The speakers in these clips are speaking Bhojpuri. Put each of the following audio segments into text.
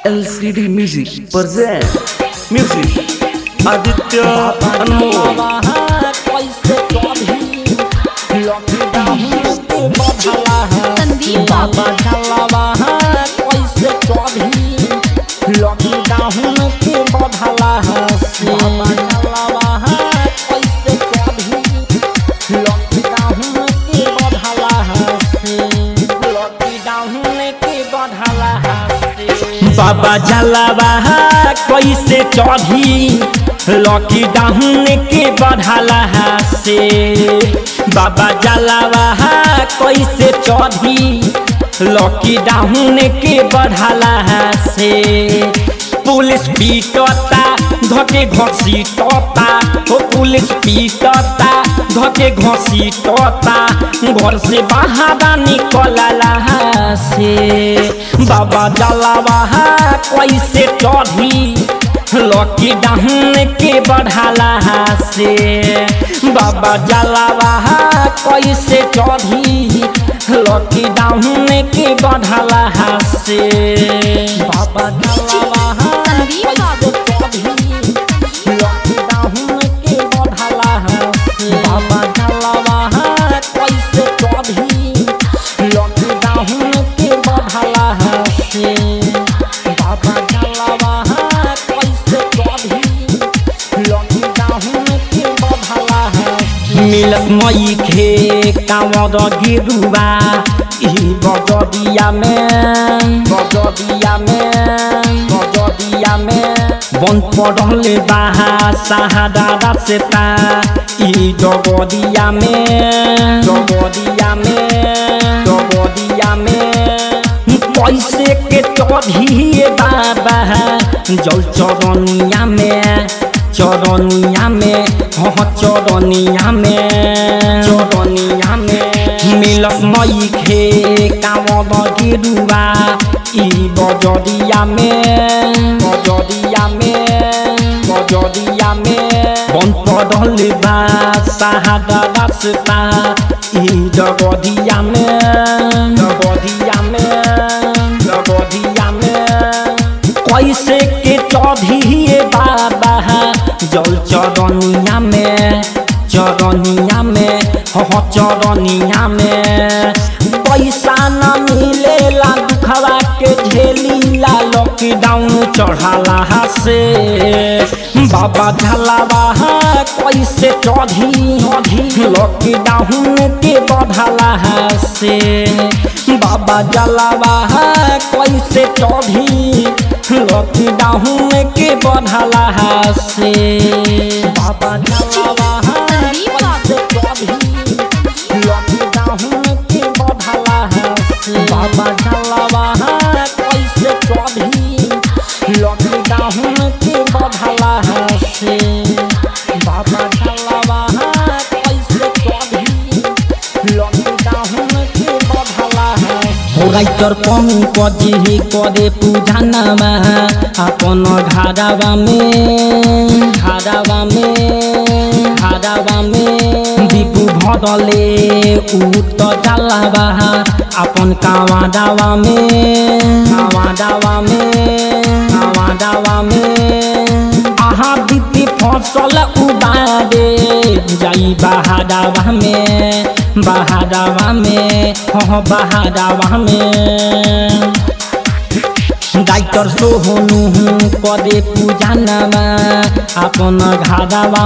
LCD Music present music Aditya Anmol Sandeep बाबा ढलावा कैसे चढ़ी लॉकडाउन के बढ़ला से बाबा ढलावा कैसे चढ़ी लॉकडाउन के बढ़ला से लॉकडाउन के बढ़ला से बाबा ढलावा कैसे चढ़ी लॉकडाउन के बढ़ला से बाबा जलावा कैसे चढ़ी लॉकडाउन के बढ़ला से पुलिस पीटता धके घसीटता हो पुलिस पीटता धके घसीटता घर से बाहर निकलला से बाबा जलावा कैसे चढ़ी लॉकडाउन के बढ़ला से बाबा जलावा कैसे चढ़ी लॉकडाउन के बढ़ला से बाबा जलावा कैसे चढ़ी लॉकडाउन के बढ़ला से बाबा जलावा कैसे चढ़ी लॉकडाउन के बढ़ला से बाबा जलावा मिलत मई खे कांवर गिरुआ ई बजदिया में बन पड़ल बाहा सहादा से ता ई डगदिया में पैसे के चढ़िए बाबा जल चरनिया में चरनिया में मिलत मई खे कांवर गिरुआ ई बजदिया में बन पड़ल बा सहादा रास्ता ई डगदिया में कैसे के चढ़िए बाबा जल चरनिया में पैसा न मिलेला दुखवा के झेलीला लॉकडाउन चढ़ला से बाबा ढलावा कैसे चढ़ी लॉकडाउन के बढ़ला से बाबा जलावा कैसे चढ़ी लॉकडाउन के बढ़ला से बाबा जलावा कैसे चढ़ी लॉकडाउन के बढ़ला से बाबा जलावा कैसे चढ़ी लॉकडाउन के बढ़ला से बाबा जलावा कैसे चढ़ी लॉकडाउन के बढ़ला राइटर पंकज करे पूजा नामा अपन घारावा में दीपू भरले उत जलावा अपन कावाडावा में आहा बीती फसल उबारे जाई बहादावा में डाक्टर सोहनु करे पूजा नामा अपन घादावा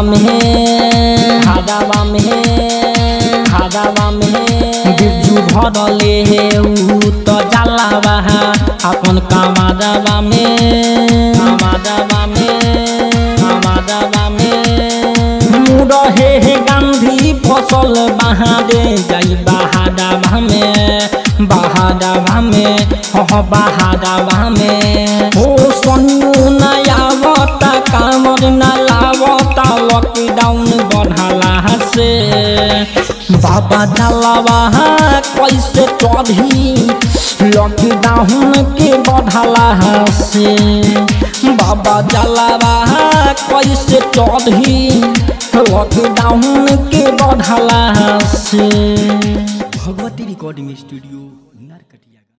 में बिरजू भरले उत जलावा अपन कामादावा में मुरहे गांधी फसल बहादे जाई बहादावा में हो सन्नु नयावता कामर न लावता लॉकडाउन बढ़ला से बाबा ढलावा कैसे चढ़ी लॉकडाउन के बढ़ला से बाबा जलावा कैसे चढ़ी लॉकडाउन के बढ़ला से भगवती रिकॉर्डिंग स्टूडियो।